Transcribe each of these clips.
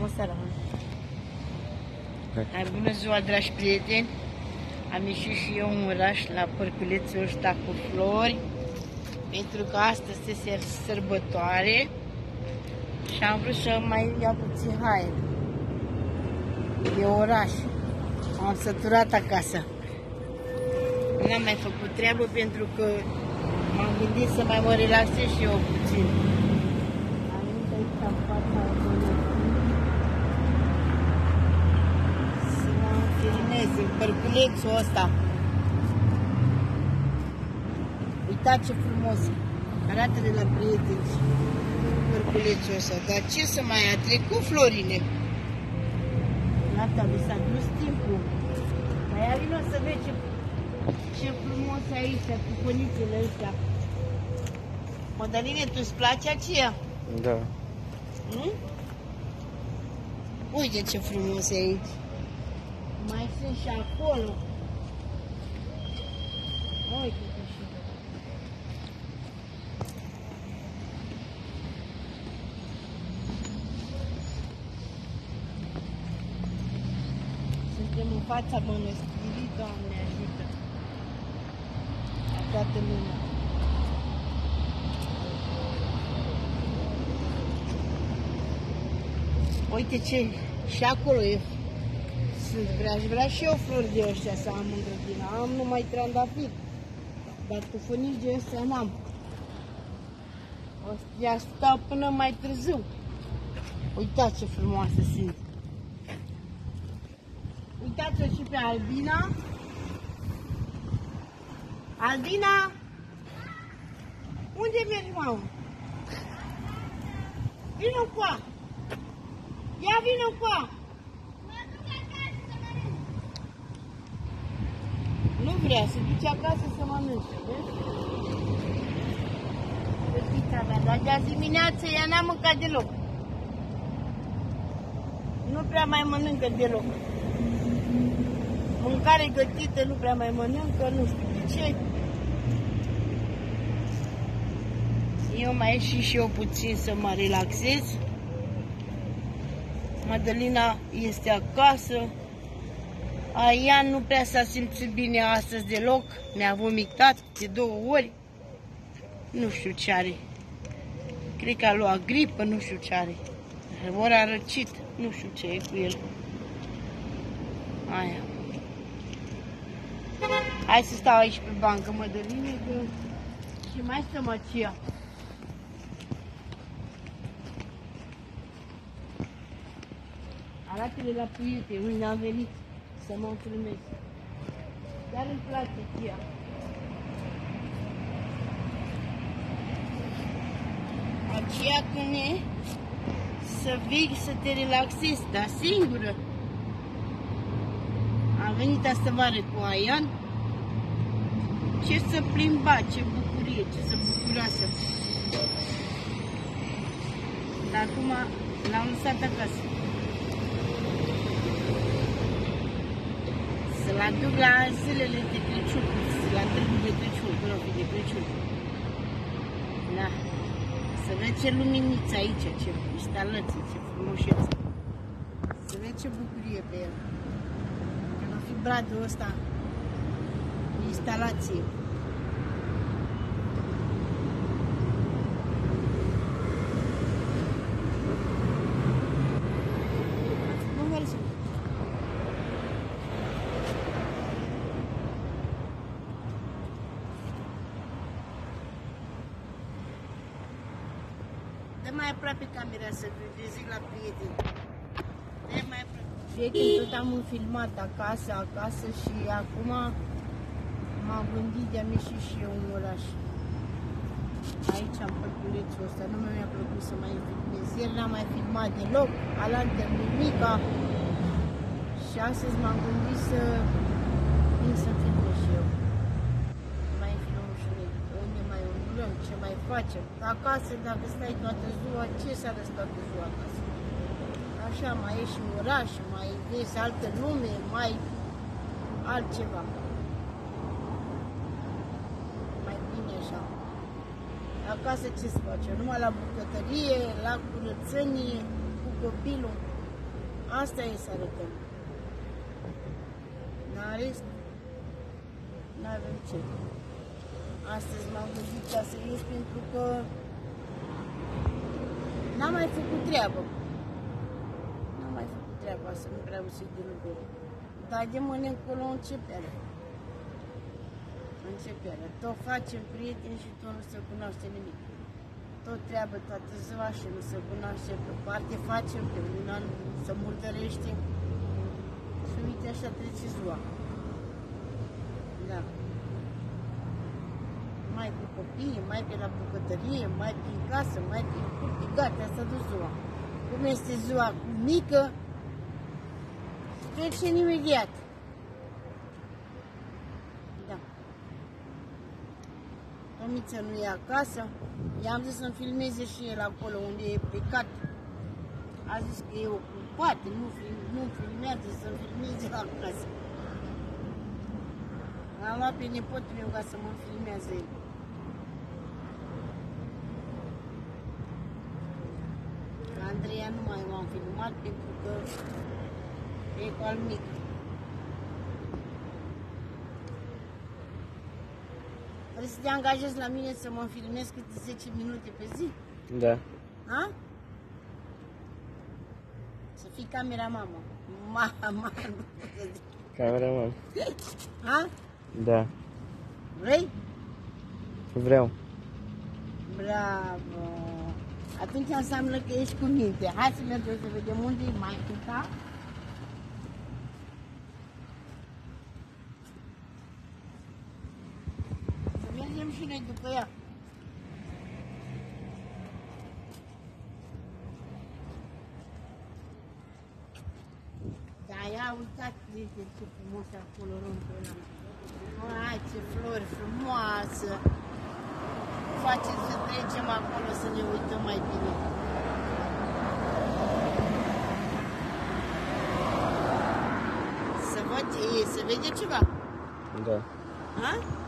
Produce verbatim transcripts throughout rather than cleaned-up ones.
Bună seara! Hai, bună ziua, dragi prieteni! Am ieșit și eu în oraș la părculețul ăsta cu flori, pentru că astăzi este sărbătoare și am vrut să mai iau puțin haine. E oraș. Am săturat acasă. N-am mai făcut treabă pentru că m-am gândit să mai mă relaxez și eu puțin. Am venit aici în fața să mă filmez în părculețul ăsta. Uitați ce frumos arată de la prieteni părculețul ăsta. Dar ce să mai a trecut florile? Iată, mi s-a dus timpul. Dar ia vină să vezi ce, ce frumos e aici, cu pănițele astea. Mădăline, tu-ți place aceea? Da. Nu? Uite ce frumos e aici. Mai sunt și acolo. Uite că și... Suntem în fața mănăstirii, Doamne ajută! La toată lumea. Uite ce, și acolo e. Sunt, vrea, aș vrea și eu flori de ăștia să am în grădină. Am numai trandafiri, dar tufănici de ăstea n-am. Ăstea stau până mai târziu. Uitați ce frumoase sunt. Uitați-o și pe Albina. Albina! Unde mergi, mamă? Vino cu a! Ia vină cu a! Nu vrea, se duce acasă să mănânce, vezi? Fetița mea, dar de azi dimineață ea n-a mâncat deloc. Nu prea mai mănâncă deloc. Mâncare gătită nu prea mai mănâncă, nu știu de ce. Eu mai ieși și eu puțin să mă relaxez. Madalina este acasă. Aian nu prea s-a simțit bine astăzi deloc. Mi-a vomitat de două ori. Nu știu ce are. Cred că a luat gripă, nu știu ce are. Ori a răcit, nu știu ce e cu el. Aia. Hai să stau aici pe bancă, Mădăline, că și mai stăm aceea. Arată-le la prieteni, unde am venit să mă filmez. Dar îmi place aceea. Aceea când e să vii să te relaxezi, dar singură. Am venit astă vară cu Aian. Ce să plimba, ce bucurie, ce să bucuroasă. Dar acum l-am lăsat acasă. Să-l aduc la zilele de Crăciun, la târgul de Crăciun, profii de Crăciun. Da. Să vezi ce luminiță aici, ce instalație, ce frumușețe. Să vezi ce bucurie pe el. Că va fi bradul ăsta, instalație. Dă mai aproape camera să zic la prieteni. Dă mai aproape. Prieteni, tot am filmat acasă, acasă și acum m-am gândit de-am ieșit și eu în oraș. Aici am părculețul ăsta, nu mi-a plăcut să mai filmez. Ieri n-am mai filmat deloc, alaltă nimica. Și astăzi m-am gândit să vin să filmez și eu. Mai filmăm ușurel, unde mai umblăm, ce mai facem. Acasă, dacă stai toată ziua, ce să arăți toată ziua acasă? Așa, mai ieși în oraș, mai vezi altă lume, mai altceva. Mai bine așa. Acasă ce să facem? Numai la bucătărie, la curățenie, cu copilul. Asta e să arătăm. N-are, n-avem ce. Astăzi m-am gândit ca să ies pentru că n-am mai făcut treabă. N-am mai făcut treaba asta, nu vreau să-i de lucru. Dar de mâine încolo începere. Începere. Tot facem prieteni și tot nu se cunoaște nimic. Tot treabă toată ziua și nu se cunoaște. Pe parte facem, pe un an se murdărește. Și uite așa trece ziua. Da. Mai cu copii, mai pe la bucătărie, mai prin casă, mai prin curte, gata, s-a dus ziua. Cum este ziua mică, trece imediat. Da. Tomiță nu e acasă, i-am zis să-mi filmeze și el acolo unde e plecat. A zis că e ocupat, nu, film, nu filmează, să-mi filmeze acasă. Am luat pe nepotul meu ca să mă filmează el. Andreea nu mai m-am filmat pentru că e cu al mic. Vrei să te angajezi la mine să mă filmez câte zece minute pe zi? Da. Ha? Să fii camera mamă. Mama, nu pot să zic. Camera mamă. Ha? Da. Vrei? Vreau. Bravo! Atunci înseamnă că ești cu minte. Hai să mergem să vedem unde e maică-ta. Să mergem și noi după ea. Da, ia uitați ce frumos acolo rândul ăla. Hai, ce flori frumoasă! Facem să trecem acolo să ne uităm mai bine. Să văd, e, se vede ceva? Da. Ha?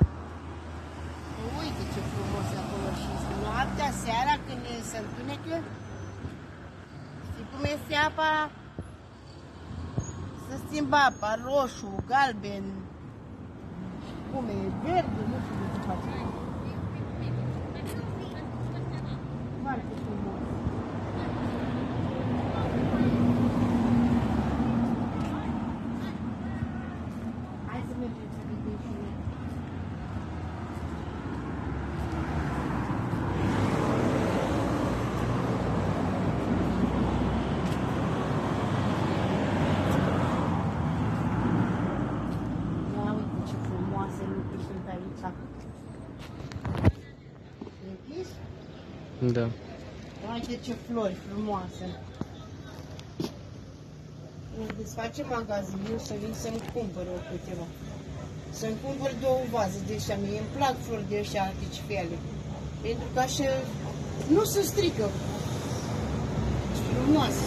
Uite ce frumos e acolo și noaptea, seara, când se întunecă. Știi cum este apa? Se schimbă apa, roșu, galben. Cum e? Verde, nu știu ce face. Foarte frumos. Hai să mergem să vedem și noi. Ia uite ce frumoase lucruri sunt aici. Închis? Da. Uite ce flori frumoase. Îmi desface magazinul să vin să-mi cumpăr o câteva. Să-mi cumpăr două vaze de ăștia. Mie îmi plac flori de ăștia artificiale. Pentru că așa nu se strică. Sunt frumoase.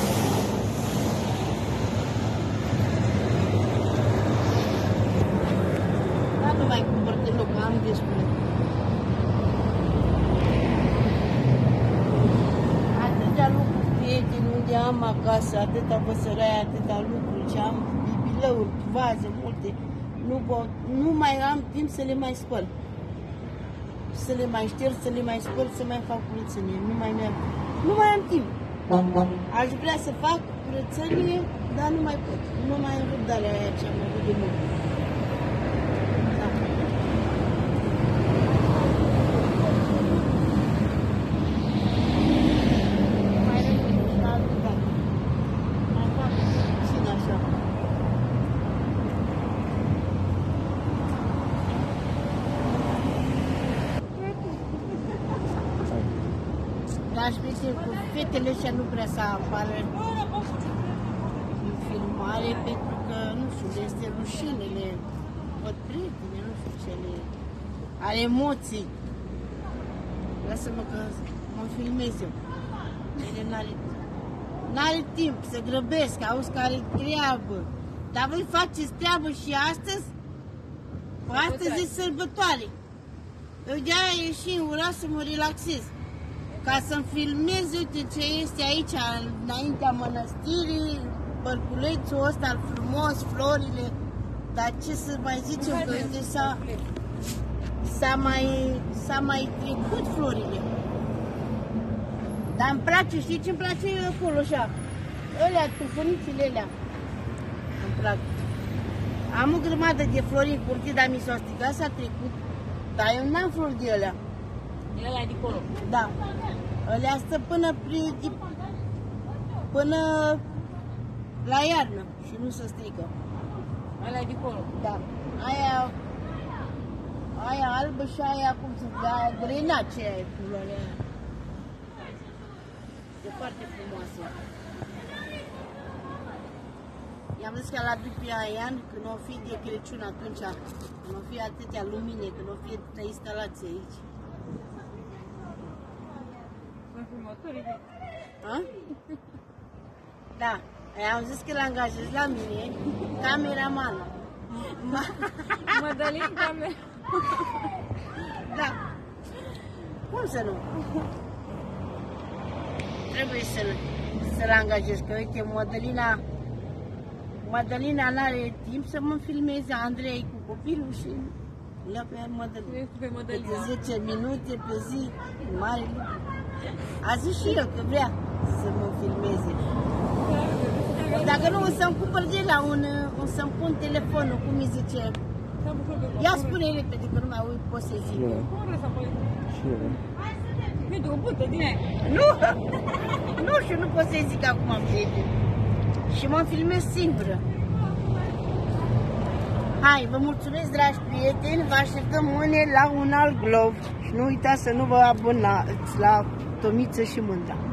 Dar nu mai cumpăr deloc, am destule. Atâtea lucruri, prieteni, unde am acasă, atâta văsăraie, atâta lucruri, ce am bibilăuri, vaze, multe. Nu, pot, nu mai am timp să le mai spăl. Să le mai șterg, să le mai spăl, să mai fac curățenie. Nu mai merg. Nu mai am timp. Aș vrea să fac curățenie, dar nu mai pot. Nu mai am răbdarea aia ce am avut de mult. Da. Mai rămân și la altă dată. Mai fac puțin așa. Dragi prieteni, cu fetele ăștia nu prea să apară în filmare, pentru că, nu știu, le este rușine, le văd prietene, nu știu ce le... Are emoții. Lasă-mă că mă filmez eu. Ele n-are... N-are timp să grăbesc, auzi că are treabă. Dar voi faceți treabă și astăzi? Astăzi e sărbătoare. Eu de-aia ieși în oraș să mă relaxez. Ca să-mi filmez, uite ce este aici, înaintea mănăstirii, bărculețul ăsta frumos, florile, dar ce să mai zicem, că uite s-a s-a mai, s-a mai trecut florile. Dar îmi place, știi ce îmi place acolo așa? Alea, tufănițele alea. Îmi plac. Am o grămadă de flori în curte, dar mi s-au stricat, s-a trecut. Dar eu n-am flori de alea. El ăla de acolo. Da. Alea stă până, pri, până la iarnă și nu se strică. Ăla de acolo. Da. Aia, aia albă și aia, cum se zice, aia grenace, aia e culoarea aia. E foarte frumoasă. I-am zis că la după Ian, când o fi de Crăciun atunci, când o fi atâtea lumine, când o fi atâtea instalații aici. Sunt filmătorii. A? Da. I-am zis că l-angajez la mine, cameramană. Mădălin camera. Da. Cum să nu? Trebuie să-l să angajez, că uite, Mădălina, Mădălina n-are timp să mă filmeze, Andrei cu copilul și le-a pe Mădălina. Pe Mădălina. De zece minute pe zi, mare lucru. A zis și el că vrea să mă filmeze. Dacă nu, o să-mi cumpăr de la un, o să-mi pun telefonul, cum îi zice. Ia spune repede, că nu mai uit, pot să zic. Și eu. Vede o bută din aia. Nu! Nu știu, nu pot să-i zic acum, prieteni. Și mă filmez singură. Hai, vă mulțumesc, dragi prieteni, vă așteptăm mâine la un alt glov. Și nu uitați să nu vă abonați la Tomiță și Mânta.